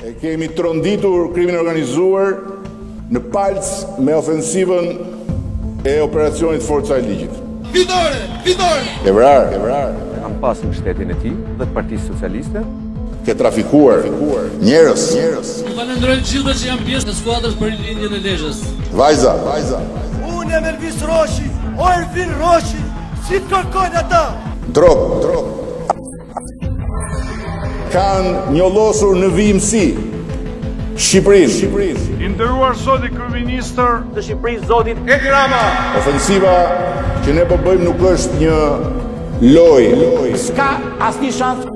E kemi tronditur krimin organizuar në palc me ofensivën e operacionit Forca e Ligjit. Fitore! Fitore! Evrar. Kam pasur shtetin e tij dhe Partisë Socialiste. Ke trafikuar njerëz. Ju falenderoj të gjithëve që janë pjesë të skuadrës për lindjen e Lezhës. Vajza. Unë jam Elvis Roshi, o Ervin Roshi, si të kërkojnë ata? Drog. Kanë njollosur në vijimsi Shqipërinë. I nderuar zoti kryeministër Të Shqipërisë, zotit Edi Rama. Ofensiva që ne po bëjmë nuk është një lojë. Ska asnjë shans